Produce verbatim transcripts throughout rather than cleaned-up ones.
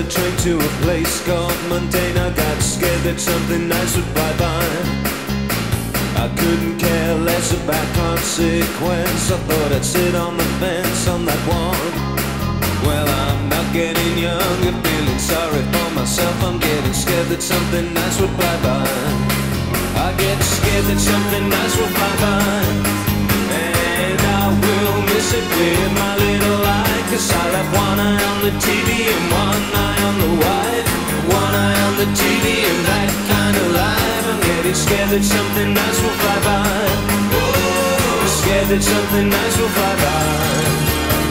the train to a place called mundane. I got scared that something nice would fly by. I couldn't care less about consequence. I thought I'd sit on the fence on that one. Well, I'm not getting younger, feeling sorry for myself. I'm getting scared that something nice would fly by. I get scared that something nice will fly by, and I will miss it with my little eye. Cause I'll have one eye on the T V and one eye on the wife. One eye on the T V and that kind of life. I'm getting scared that something nice will fly by. Oh, scared that something nice will fly by.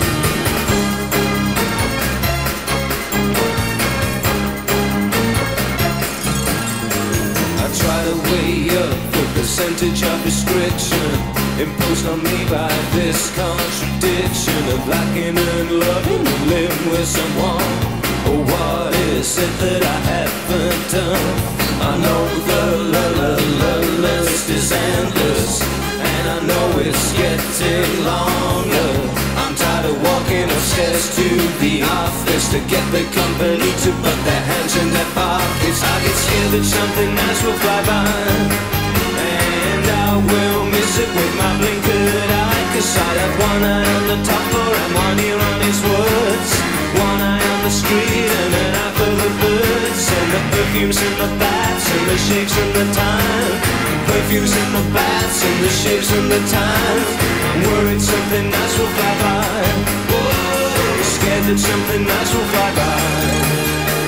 Try to weigh up the percentage of restriction imposed on me by this contradiction of liking and loving and living with someone. Oh, what is it that I haven't done? I know the la la la la list is endless, and I know it's getting longer. I'm tired of walking upstairs to the office to get the company to put their hands in their pockets. I get scared that something nice will fly by, and I will miss it with my blinkered eye. Cause I'll have one eye on the top floor and one ear on his words. One eye on the street and an eye for the birds, and the perfumes and the baths and the shapes and the time. Perfumes in the baths and the shapes and the time. Worried something nice will fly by. Whoa, scared that something nice will fly by.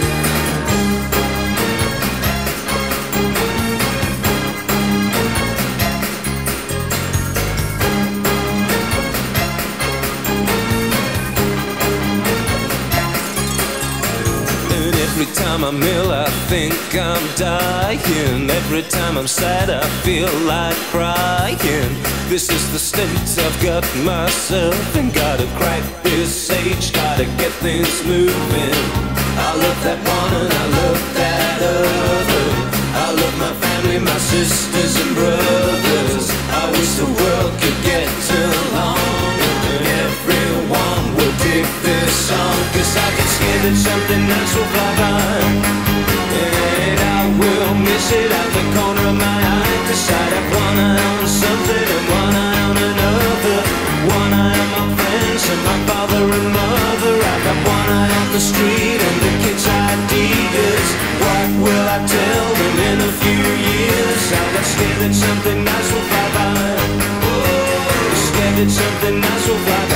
Every time I'm ill, I think I'm dying. Every time I'm sad, I feel like crying. This is the state I've got myself in. Gotta crack this age, gotta get things moving. I love that one and I love that other. I love my family, my sisters and brothers. I wish the world could get along and everyone would dig this song. Cause I get scared that something nice will fly by, and I will miss it out the corner of my eye. Cause I'd have one eye on something and one eye on another. One eye on my friends and my father and mother. I got one eye on the street and the kids' ideas. What will I tell them in a few years? I got scared that something nice will fly by. Oh, scared that something nice will fly by.